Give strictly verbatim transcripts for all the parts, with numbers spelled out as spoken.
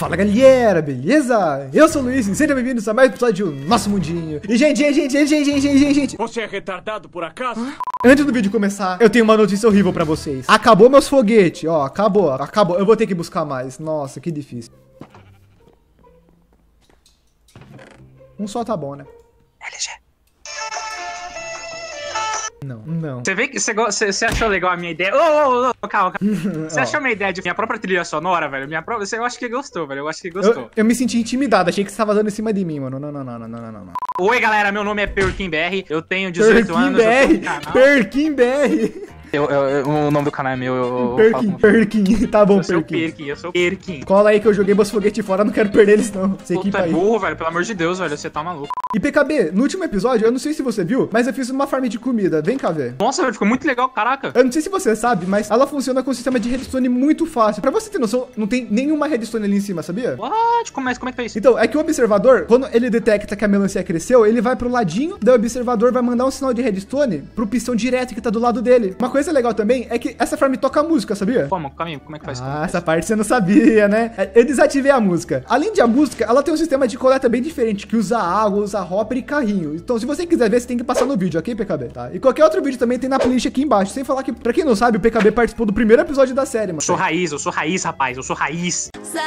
Fala galera, beleza? Eu sou o Luiz e sejam bem-vindos a mais um episódio do Nosso Mundinho. E gente, gente, gente, gente, gente, gente, gente. Você é retardado por acaso? Antes do vídeo começar, eu tenho uma notícia horrível pra vocês. Acabou meus foguetes, ó, acabou, acabou. Eu vou ter que buscar mais. Nossa, que difícil. Um só tá bom, né? L G. Não, não. Você vê que você, você, você achou legal a minha ideia? Ô, ô, ô, calma, calma. Você achou a minha ideia de minha própria trilha sonora, velho? Minha própria. Você, eu acho que gostou, velho. Eu acho que gostou. Eu, eu me senti intimidado, achei que você tava dando em cima de mim, mano. Não, não, não, não, não, não, não. Oi, galera, meu nome é Perkin B R. Eu tenho dezoito anos. B R, Perkin B R. Eu, eu, eu, o nome do canal é meu. Eu, Perkin, Perkin. Tá bom, eu sou Perkin. Perkin, eu sou Perkin. Cola aí que eu joguei meus foguetes fora, não quero perder eles não. Você Pô, tu equipa é aí. burro, velho. Pelo amor de Deus, velho. Você tá maluco. E P K B, no último episódio, eu não sei se você viu, mas eu fiz uma farm de comida. Vem cá ver. Nossa, velho, ficou muito legal, caraca. Eu não sei se você sabe, mas ela funciona com um sistema de redstone muito fácil. Pra você ter noção, não tem nenhuma redstone ali em cima, sabia? What? Como é, como é que fez? Então, é que o observador, quando ele detecta que a melancia cresceu, ele vai pro ladinho, daí o observador vai mandar um sinal de redstone pro pistão direto que tá do lado dele. Uma coisa legal também é que essa farm toca música, sabia? Como? Calma aí, como é que faz? Ah, essa parte você não sabia, né? Eu desativei a música. Além de a música, ela tem um sistema de coleta bem diferente, que usa água, usa hopper e carrinho. Então, se você quiser ver, você tem que passar no vídeo, ok, P K B? Tá? E qualquer outro vídeo também tem na playlist aqui embaixo. Sem falar que, pra quem não sabe, o P K B participou do primeiro episódio da série, mano. Eu sou raiz, eu sou raiz, rapaz. Eu sou raiz.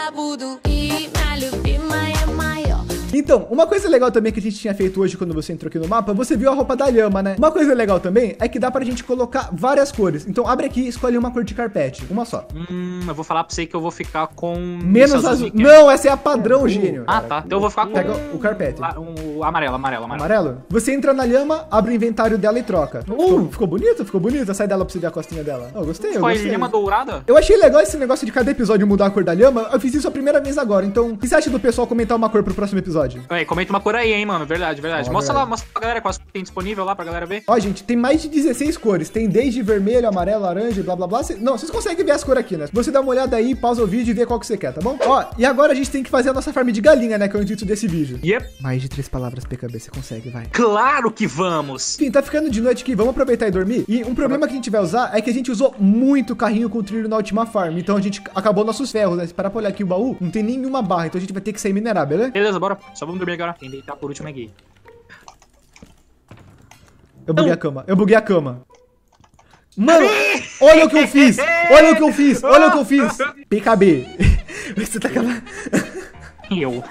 Então, uma coisa legal também que a gente tinha feito hoje quando você entrou aqui no mapa, você viu a roupa da lhama, né? Uma coisa legal também é que dá pra gente colocar várias cores. Então, abre aqui e escolhe uma cor de carpete. Uma só. Hum, eu vou falar pra você que eu vou ficar com... Menos azul. Não, essa é a padrão, gênio. Ah, tá. Então eu vou ficar com... Pega o carpete. Ah, um, amarelo, amarelo, amarelo. Amarelo? Você entra na lhama, abre o inventário dela e troca. Uh, ficou, ficou bonito? Ficou bonito? Sai dela pra você ver a costinha dela. Oh, gostei, eu Foi gostei. lhama dourada? Eu achei legal esse negócio de cada episódio mudar a cor da lhama. Eu fiz isso a primeira vez agora. Então, o que você acha do pessoal comentar uma cor pro próximo episódio? Aí, comenta uma cor aí, hein, mano. Verdade, verdade. Ó, mostra verdade. lá, mostra pra galera quais que tem disponível lá pra galera ver. Ó, gente, tem mais de dezesseis cores. Tem desde vermelho, amarelo, laranja, blá, blá, blá. Cê, não, vocês conseguem ver as cores aqui, né? Você dá uma olhada aí, pausa o vídeo e vê qual que você quer, tá bom? Ó, e agora a gente tem que fazer a nossa farm de galinha, né? Que é o intuito desse vídeo. Yep. Mais de três palavras, P K B, você consegue, vai. Claro que vamos! Enfim, tá ficando de noite aqui, vamos aproveitar e dormir. E um problema que a gente vai usar é que a gente usou muito carrinho com trilho na última farm. Então a gente acabou nossos ferros, né? Se parar pra olhar aqui o baú, não tem nenhuma barra. Então a gente vai ter que sair minerar, beleza? Beleza, bora. Só vamos dormir agora. Quem deitar por último é gay. Eu buguei a cama, eu buguei a cama. Mano, olha o que eu fiz! Olha o que eu fiz! Olha o que eu fiz! P K B. Você tá aquela... Eu.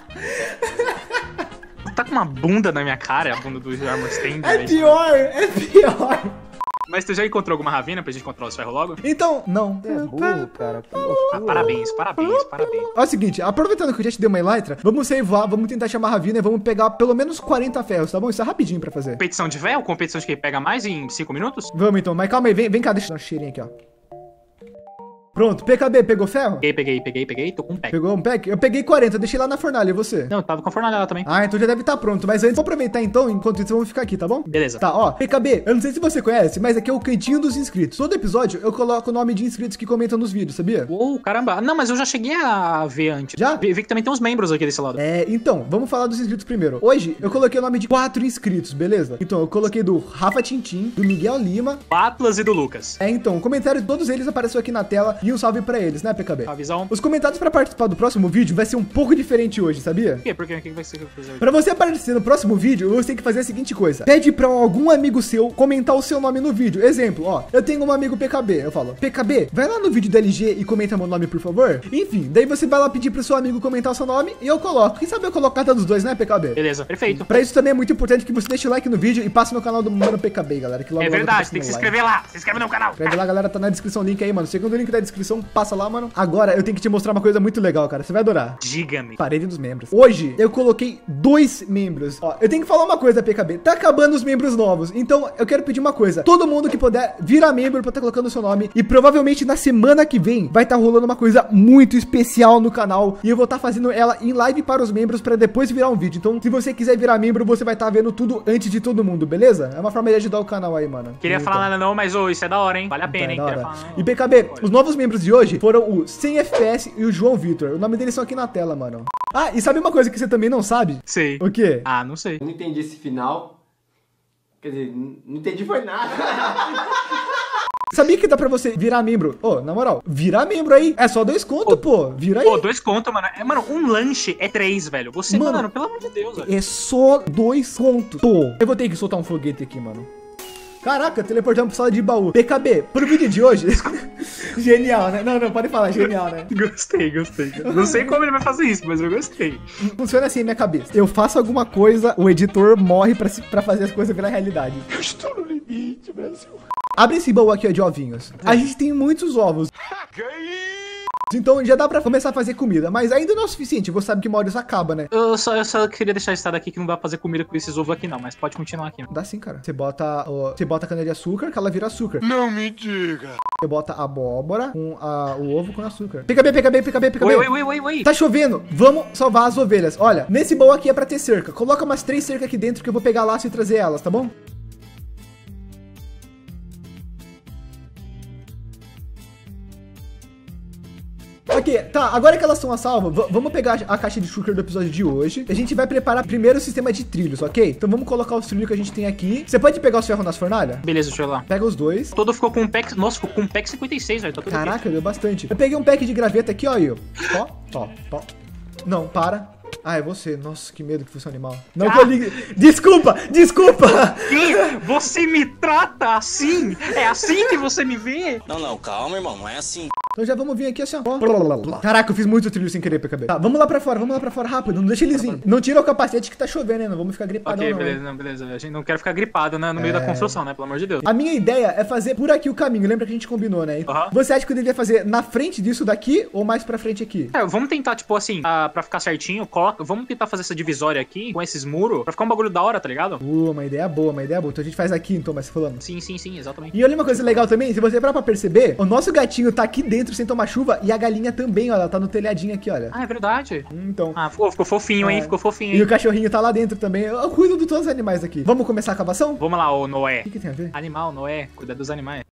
Tá com uma bunda na minha cara, a bunda do Armor Stand. É velho. pior, é pior. Mas tu já encontrou alguma ravina pra gente encontrar os ferros logo? Então, não. É burro, cara. Que Ah, loucura. parabéns, parabéns, parabéns. Ó, é o seguinte, aproveitando que eu já te dei uma elytra, vamos savear, vamos tentar chamar a Ravina e vamos pegar pelo menos quarenta ferros, tá bom? Isso é rapidinho pra fazer. Competição de ferro? Competição de quem pega mais em cinco minutos? Vamos então, mas calma aí, vem, vem cá, deixa eu dar um cheirinho aqui, ó. Pronto, P K B, pegou ferro? Peguei, peguei, peguei, peguei, tô com um pack. Pegou um pack? Eu peguei quarenta, eu deixei lá na fornalha, e você? Não, eu tava com a fornalha lá também. Ah, então já deve estar pronto, mas antes, vamos aproveitar então, enquanto isso vamos ficar aqui, tá bom? Beleza. Tá, ó, P K B, eu não sei se você conhece, mas aqui é o cantinho dos inscritos. Todo episódio eu coloco o nome de inscritos que comentam nos vídeos, sabia? Uou, caramba. Não, mas eu já cheguei a ver antes. Já? Vi, vi que também tem uns membros aqui desse lado. É, então, vamos falar dos inscritos primeiro. Hoje, eu coloquei o nome de quatro inscritos, beleza? Então, eu coloquei do Rafa Tintim, do Miguel Lima. Do Atlas e do Lucas. É, então, o comentário de todos eles apareceu aqui na tela e um salve pra eles, né, P K B? A visão. Os comentários pra participar do próximo vídeo vai ser um pouco diferente hoje, sabia? Por quê? Por quê? O que vai ser que eu vou fazer? Pra você aparecer no próximo vídeo, você tem que fazer a seguinte coisa. Pede pra algum amigo seu comentar o seu nome no vídeo. Exemplo, ó, eu tenho um amigo P K B. Eu falo, P K B, vai lá no vídeo da L G e comenta meu nome, por favor. Enfim, daí você vai lá pedir pro seu amigo comentar o seu nome e eu coloco. Quem sabe eu coloco cada dos dois, né, P K B? Beleza, perfeito. Pra isso também é muito importante que você deixe o like no vídeo e passe no canal do Mano P K B, galera. Que logo É logo verdade, tá tem que se passando inscrever lá. Se inscreve no canal. Escreve lá, galera, tá na descrição, link aí, mano. Segundo link da descrição, passa lá, mano. Agora eu tenho que te mostrar uma coisa muito legal, cara. Você vai adorar. Diga-me. Parede dos membros. Hoje eu coloquei dois membros. Ó, eu tenho que falar uma coisa, P K B. Tá acabando os membros novos. Então eu quero pedir uma coisa. Todo mundo que puder virar membro pra tá colocando o seu nome. E provavelmente na semana que vem vai tá rolando uma coisa muito especial no canal. E eu vou tá fazendo ela em live para os membros pra depois virar um vídeo. Então se você quiser virar membro, você vai tá vendo tudo antes de todo mundo, beleza? É uma forma de ajudar o canal aí, mano. Queria Então. falar nada não, mas ô, isso é da hora, hein? Vale a pena, Tá, hein? da Queria hora. falar, não. E P K B, os novos membros de hoje foram o cem F P S e o João Vitor. O nome deles são aqui na tela, mano. Ah, e sabe uma coisa que você também não sabe? Sei. O quê? Ah, não sei. Eu não entendi esse final. Quer dizer, não entendi foi nada. Sabia que dá pra você virar membro? Ô, oh, na moral, virar membro aí. É só dois conto, oh, pô. Vira aí. Pô, dois conto, mano. É, mano, um lanche é três, velho. Você, mano, mano pelo amor de Deus, velho. É só dois conto. Tô. Eu vou ter que soltar um foguete aqui, mano. Caraca, teleportamos pra sala de baú. P K B, pro vídeo de hoje. Genial, né? Não, não, pode falar, genial, né? Gostei, gostei. Não sei como ele vai fazer isso, mas eu gostei. Funciona assim na minha cabeça. Eu faço alguma coisa, o editor morre pra, pra fazer as coisas virar realidade. Eu estou no limite, Brasil. Abre esse baú aqui, ó, de ovinhos. A gente tem muitos ovos. Então já dá pra começar a fazer comida, mas ainda não é o suficiente, você sabe que uma hora isso acaba, né? Eu só, eu só queria deixar estado aqui que não dá pra fazer comida com esses ovos aqui não, mas pode continuar aqui. Dá sim, cara. Você bota, ó, você bota a cana de açúcar, que ela vira açúcar. Não me diga. Você bota a abóbora com a, o ovo com açúcar. Pica bem, pica bem, pica bem, pica bem. Oi, oi, oi, oi. Tá chovendo, vamos salvar as ovelhas. Olha, nesse baú aqui é pra ter cerca. Coloca umas três cercas aqui dentro que eu vou pegar laço e trazer elas, tá bom? Ok, tá, agora que elas estão a salvo, vamos pegar a caixa de shulker do episódio de hoje. A gente vai preparar primeiro o sistema de trilhos, ok? Então vamos colocar os trilhos que a gente tem aqui. Você pode pegar os ferros nas fornalhas? Beleza, deixa eu ir lá. Pega os dois. Todo ficou com um pack, nossa, ficou com um pack cinquenta e seis, velho. Tá Caraca, aqui. Deu bastante. Eu peguei um pack de graveta aqui, ó, eu. Ó, ó, ó. Não, para. Ah, é você. Nossa, que medo que fosse um animal. Não, ah. que eu ligue. Desculpa, desculpa. Que? Você me trata assim? É assim que você me vê? Não, não, calma, irmão, não é assim. Então já vamos vir aqui assim, ó. Caraca, eu fiz muito trilho sem querer, P K B. Tá, vamos lá pra fora, vamos lá pra fora rápido. Não deixa eles virem. Não tira o capacete que tá chovendo, né? Não vamos ficar gripados. Ok, não, beleza, né? não, beleza. A gente não quer ficar gripado, né? No meio é... da construção, né? Pelo amor de Deus. A minha ideia é fazer por aqui o caminho. Lembra que a gente combinou, né? Uhum. Você acha que eu devia fazer na frente disso daqui ou mais pra frente aqui? É, vamos tentar, tipo assim, uh, pra ficar certinho, coloca, vamos tentar fazer essa divisória aqui com esses muros pra ficar um bagulho da hora, tá ligado? Uh, uma ideia boa, uma ideia boa. Então a gente faz aqui, então, mas falando. Sim, sim, sim, exatamente. E olha uma coisa legal também, se você parar pra perceber, o nosso gatinho tá aqui dentro sem tomar chuva e a galinha também, olha, ela tá no telhadinho aqui, olha. Ah, é verdade. Então. Ah, ficou, ficou fofinho, é. hein? Ficou fofinho, hein? E o cachorrinho tá lá dentro também. Eu cuido de todos os animais aqui. Vamos começar a cavação? Vamos lá, ô Noé. O que, que tem a ver? Animal, Noé, cuida dos animais.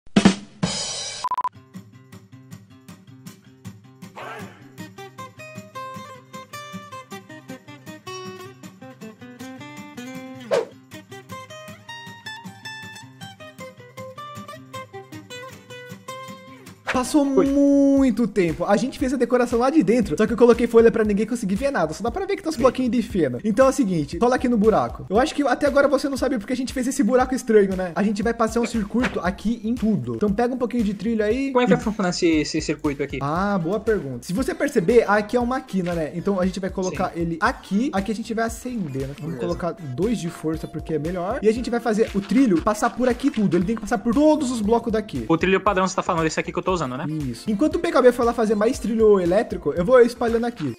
Passou Foi. muito tempo. A gente fez a decoração lá de dentro, só que eu coloquei folha pra ninguém conseguir ver nada. Só dá pra ver que tem uns bloquinhos de feno. Então é o seguinte, cola aqui no buraco. Eu acho que até agora você não sabe porque a gente fez esse buraco estranho, né? A gente vai passar um circuito aqui em tudo. Então pega um pouquinho de trilho aí. Como é que vai funcionar esse, esse circuito aqui? Ah, boa pergunta. Se você perceber, aqui é uma quina, né? Então a gente vai colocar Sim. ele aqui. Aqui a gente vai acender, né? Vamos Beleza. colocar dois de força porque é melhor. E a gente vai fazer o trilho passar por aqui tudo. Ele tem que passar por todos os blocos daqui. O trilho padrão você tá falando, esse aqui que eu tô usando, né? Isso. Enquanto o P K B for lá fazer mais trilho elétrico, eu vou espalhando aqui.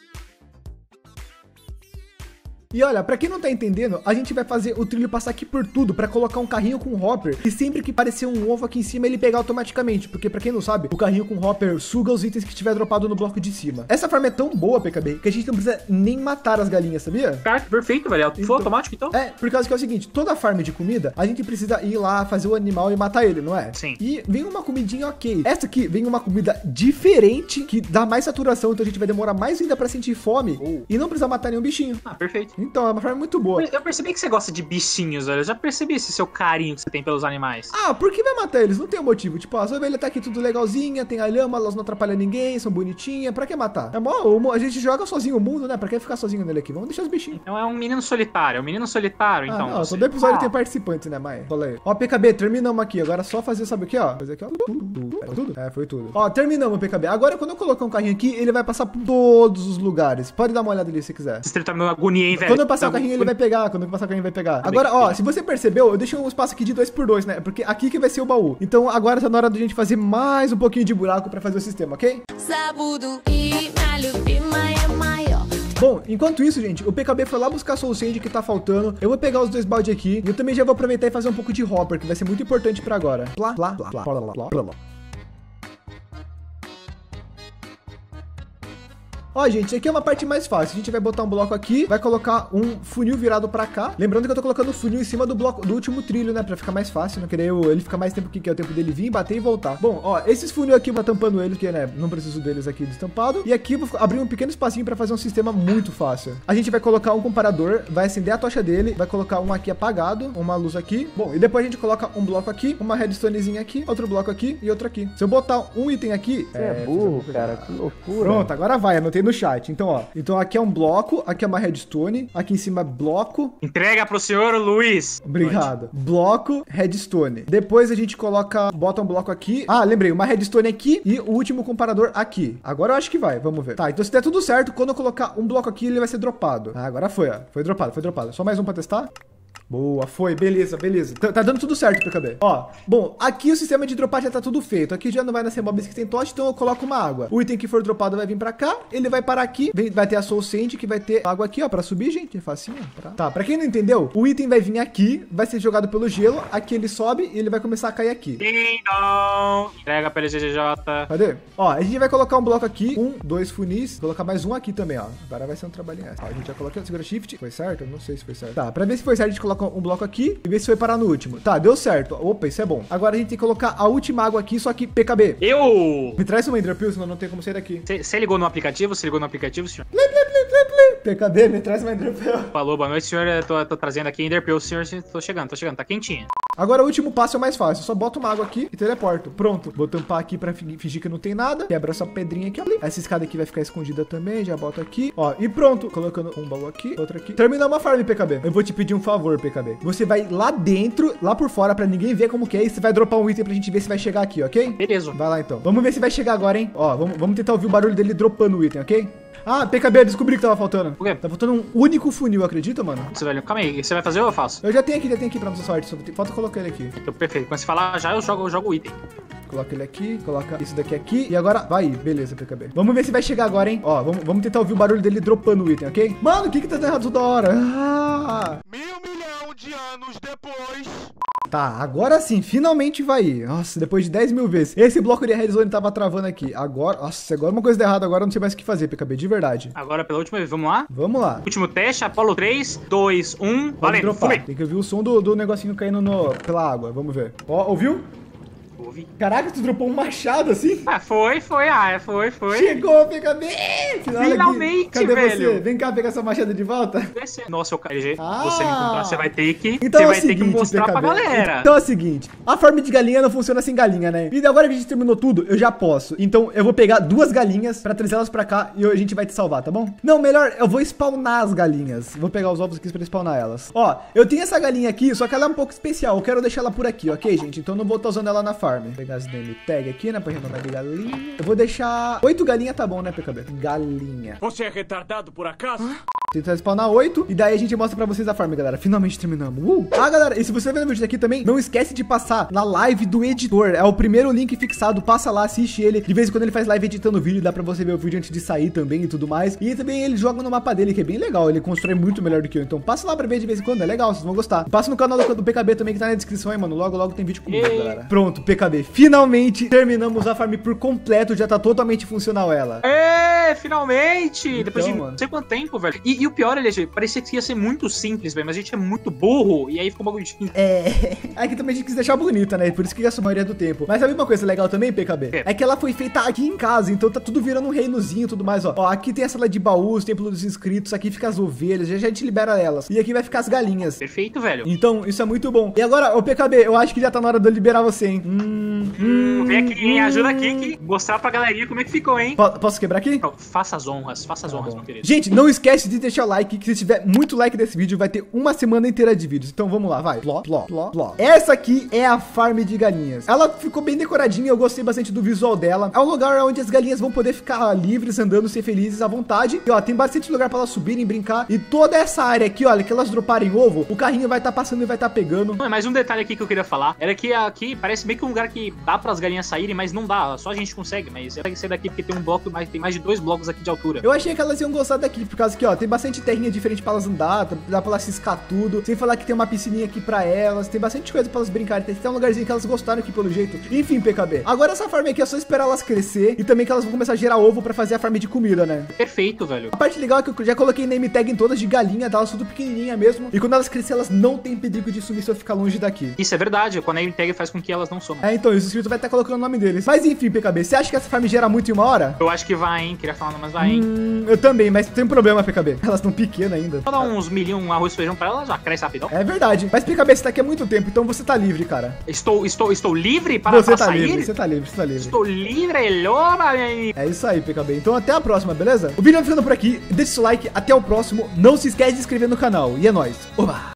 E olha, pra quem não tá entendendo, a gente vai fazer o trilho passar aqui por tudo pra colocar um carrinho com hopper. E sempre que aparecer um ovo aqui em cima, ele pegar automaticamente. Porque pra quem não sabe, o carrinho com hopper suga os itens que tiver dropado no bloco de cima. Essa forma é tão boa, P K B, que a gente não precisa nem matar as galinhas, sabia? Cara, perfeito, velho. Foi então, automático, então? É, por causa que é o seguinte, toda farm de comida, a gente precisa ir lá, fazer o animal e matar ele, não é? Sim. E vem uma comidinha ok. Essa aqui vem uma comida diferente, que dá mais saturação, então a gente vai demorar mais ainda pra sentir fome. Oh. E não precisa matar nenhum bichinho. Ah, perfeito. Então, é uma forma muito boa. Eu percebi que você gosta de bichinhos, velho. Eu já percebi esse seu carinho que você tem pelos animais. Ah, por que vai matar eles? Não tem um motivo. Tipo, a ovelha tá aqui tudo legalzinha, tem a lhama, elas não atrapalham ninguém, são bonitinhas. Pra que matar? É mó, a gente joga sozinho o mundo, né? Pra que ficar sozinho nele aqui? Vamos deixar os bichinhos. Então é um menino solitário, é um menino solitário, ah, então. Não, todo episódio ah. tem participantes, né, Maia? Fala aí. Ó, P K B, terminamos aqui. Agora é só fazer, sabe o que, ó? Fazer aqui, ó. Foi tudo? É, foi tudo. Ó, terminamos, P K B. Agora, quando eu colocar um carrinho aqui, ele vai passar por todos os lugares. Pode dar uma olhada ali se quiser. Você tá me agonia, hein, velho? Quando eu passar tá o carrinho, ele vai pegar. Quando eu passar o carrinho, vai pegar. Agora, ó, se você percebeu, eu deixei um espaço aqui de dois por dois, né? Porque aqui que vai ser o baú. Então agora tá na hora da gente fazer mais um pouquinho de buraco pra fazer o sistema, ok? Bom, enquanto isso, gente, o P K B foi lá buscar a Soul Sand que tá faltando. Eu vou pegar os dois balde aqui. E eu também já vou aproveitar e fazer um pouco de hopper, que vai ser muito importante pra agora. Plá, plá, plá, plá, plá, plá, plá, plá. Ó, gente, aqui é uma parte mais fácil. A gente vai botar um bloco aqui, vai colocar um funil virado pra cá. Lembrando que eu tô colocando o funil em cima do bloco, do último trilho, né? Pra ficar mais fácil, não querer eu, ele ficar mais tempo aqui, que é o tempo dele vir, bater e voltar. Bom, ó, esses funil aqui eu vou tampando eles, porque, né, não preciso deles aqui destampado. E aqui eu vou abrir um pequeno espacinho pra fazer um sistema muito fácil. A gente vai colocar um comparador, vai acender a tocha dele, vai colocar um aqui apagado, uma luz aqui. Bom, e depois a gente coloca um bloco aqui, uma redstonezinha aqui, outro bloco aqui e outro aqui. Se eu botar um item aqui... Você é, é burro, cara, que loucura. Pronto, agora vai, anotei no chat. Então, ó, então aqui é um bloco, aqui é uma redstone, aqui em cima é bloco. Entrega pro senhor Luiz. Obrigado. Pode. Bloco, redstone. Depois a gente coloca, bota um bloco aqui. Ah, lembrei, uma redstone aqui e o último comparador aqui. Agora eu acho que vai, vamos ver. Tá, então se der tudo certo, quando eu colocar um bloco aqui, ele vai ser dropado. Ah, agora foi, ó. Foi dropado, foi dropado. Só mais um pra testar. Boa, foi, beleza, beleza. Tá, tá dando tudo certo, P K B. Ó, bom, aqui o sistema de dropar já tá tudo feito. Aqui já não vai nascer mobs que tem tocha, então eu coloco uma água. O item que for dropado vai vir pra cá, ele vai parar aqui, vem, vai ter a soul sand, que vai ter água aqui, ó, pra subir, gente. É facinho, pra... Tá, pra quem não entendeu, o item vai vir aqui, vai ser jogado pelo gelo, aqui ele sobe e ele vai começar a cair aqui. Ding dong. Entrega pelo G G J. Cadê? Ó, a gente vai colocar um bloco aqui, um, dois funis, colocar mais um aqui também, ó. Agora vai ser um trabalhinho essa. Ó, a gente já colocou, segura shift, foi certo? Eu não sei se foi certo. Tá, pra ver se foi certo, a gente coloca um bloco aqui e ver se foi parar no último. Tá, deu certo. Opa, isso é bom. Agora a gente tem que colocar a última água aqui, só que P K B. Eu! Me traz uma Ender Pearl, senão não tem como sair daqui. Você ligou no aplicativo? Você ligou no aplicativo, senhor? Ple, ple, ple, ple, ple. P K B, me traz uma Ender Pearl. Falou, boa noite, senhor. Eu tô, tô trazendo aqui Ender Pearl, senhor. Tô chegando, tô chegando. Tá quentinha. Agora o último passo é o mais fácil. Eu só boto uma água aqui e teleporto. Pronto. Vou tampar aqui pra fingir que não tem nada. Quebra essa pedrinha aqui, ali. Essa escada aqui vai ficar escondida também. Já boto aqui. Ó, e pronto. Colocando um baú aqui, outro aqui. Terminar uma farm, P K B. Eu vou te pedir um favor, P K B. Você vai lá dentro, lá por fora, pra ninguém ver como que é. E você vai dropar um item pra gente ver se vai chegar aqui, ok? Beleza. Vai lá, então. Vamos ver se vai chegar agora, hein? Ó, vamos, vamos tentar ouvir o barulho dele dropando o item, ok? Ah, P K B, descobri que tava faltando. O quê? Tá faltando um único funil, acredita, mano? Isso, velho. Calma aí. Você vai fazer ou eu faço? Eu já tenho aqui, já tenho aqui pra nossa sorte. Só falta colocar ele aqui. Então, perfeito. Quando você falar já, eu jogo, eu jogo o item. Coloca ele aqui, coloca isso daqui aqui. E agora, vai, beleza, P K B. Vamos ver se vai chegar agora, hein? Ó, vamos, vamos tentar ouvir o barulho dele dropando o item, ok? Mano, o que que tá errado toda hora? Ah! Mil milhão de anos depois... Tá, agora sim, finalmente vai ir. Nossa, depois de dez mil vezes. Esse bloco de redstone tava travando aqui. Agora, nossa, agora uma coisa deu errado. Agora eu não sei mais o que fazer, P K B, de verdade. Agora, pela última vez, vamos lá? Vamos lá. Último teste, Apolo três, dois, um, valendo. Dropar. Fui. Tem que ouvir o som do, do negocinho caindo no, pela água. Vamos ver. Ó, ouviu? Ouvi. Caraca, tu dropou um machado assim? Ah, foi, foi, ah, foi, foi. Chegou, P K B! Final Finalmente, aqui. Cadê velho. você? Vem cá pegar essa machada de volta. Nossa, eu caí. Ah. Você me encontrar, você vai ter que. Então você é o vai ter seguinte, que mostrar P K B. pra galera. Então é o seguinte, a farm de galinha não funciona sem galinha, né? E agora que a gente terminou tudo, eu já posso. Então eu vou pegar duas galinhas pra trazê-las pra cá e a gente vai te salvar, tá bom? Não, melhor, eu vou spawnar as galinhas. Vou pegar os ovos aqui pra spawnar elas. Ó, eu tenho essa galinha aqui, só que ela é um pouco especial. Eu quero deixar ela por aqui, ok, gente? Então eu não vou estar usando ela na farm. Vou pegar as name tag aqui, né? Pra renovar de galinha. Eu vou deixar... Oito galinhas tá bom, né, P K B? Galinha. Você é retardado por acaso? Tentar spawnar oito. E daí a gente mostra pra vocês a farm, galera. Finalmente terminamos. Uh! Ah, galera, e se você tá vendo o vídeo aqui também, não esquece de passar na live do editor. É o primeiro link fixado. Passa lá, assiste ele. De vez em quando ele faz live editando o vídeo. Dá pra você ver o vídeo antes de sair também e tudo mais. E também ele joga no mapa dele, que é bem legal. Ele constrói muito melhor do que eu. Então passa lá pra ver de vez em quando. É legal, vocês vão gostar. Passa no canal do, do P K B também, que tá na descrição aí, mano. Logo, logo tem vídeo comigo, galera. Pronto, P K B. Finalmente terminamos a farm por completo. Já tá totalmente funcional ela. É, finalmente! Então, Depois de mano. não sei quanto tempo, velho. E, e o pior, ele parecia que ia ser muito simples, velho. Mas a gente é muito burro. E aí ficou um bagulho de... É. Aqui também a gente quis deixar bonita, né? Por isso que gastou a maioria do tempo. Mas sabe uma coisa legal também, P K B? É. É que ela foi feita aqui em casa. Então tá tudo virando um reinozinho e tudo mais, ó. Ó, aqui tem a sala de baús, templo dos inscritos. Aqui fica as ovelhas. Já já a gente libera elas. E aqui vai ficar as galinhas. Perfeito, velho. Então, isso é muito bom. E agora, ô P K B, eu acho que já tá na hora de eu liberar você, hein? Hum, hum, Vem aqui, hein? Ajuda aqui, que mostrar pra galerinha como é que ficou, hein? Po- Posso quebrar aqui? Pronto, faça as honras, faça as Tá honras, bom. meu querido. Gente, não esquece de deixar o like, que se tiver muito like desse vídeo, vai ter uma semana inteira de vídeos. Então vamos lá, vai. Pló, pló, pló, pló. Essa aqui é a farm de galinhas. Ela ficou bem decoradinha, eu gostei bastante do visual dela. É um lugar onde as galinhas vão poder ficar livres, andando, ser felizes à vontade. E ó, tem bastante lugar pra elas subirem, brincar. E toda essa área aqui, olha, que elas droparem ovo, o carrinho vai estar tá passando e vai estar tá pegando. Não, mas um detalhe aqui que eu queria falar era que aqui parece meio que um lugar que dá pras galinhas saírem, mas não dá. Só a gente consegue, mas tem que ser daqui porque tem um bloco, mais, tem mais de dois blocos aqui de altura. Eu achei que elas iam gostar daqui, por causa que, ó, tem bastante bastante terrinha diferente pra elas andar, dá pra elas ciscar tudo. Sem falar que tem uma piscininha aqui pra elas, tem bastante coisa pra elas brincarem. Tem até um lugarzinho que elas gostaram aqui pelo jeito. Enfim, P K B. Agora essa farm aqui é só esperar elas crescer e também que elas vão começar a gerar ovo pra fazer a farm de comida, né? Perfeito, velho. A parte legal é que eu já coloquei name tag em todas de galinha, delas tudo pequenininha mesmo. E quando elas crescerem, elas não tem perigo de sumir se eu ficar longe daqui. Isso é verdade, quando a name tag faz com que elas não somam. É, então, os inscritos vai estar colocando o nome deles. Mas enfim, P K B, você acha que essa farm gera muito em uma hora? Eu acho que vai, hein? Queria falar, mas vai, hein? Hum, eu também, mas tem um problema, P K B. Elas estão pequenas ainda. Vou dar uns milhão, um arroz e feijão pra elas, já cresce rapidão. É verdade. Mas P K B, você tá aqui há muito tempo, então você tá livre, cara. Estou, estou, estou livre para, você para tá sair? livre, você tá livre, você tá livre. Estou livre, loba, aí. É isso aí, P K B. Então até a próxima, beleza? O vídeo vai ficando por aqui. Deixa o seu like. Até o próximo. Não se esquece de se inscrever no canal. E é nóis. Oba!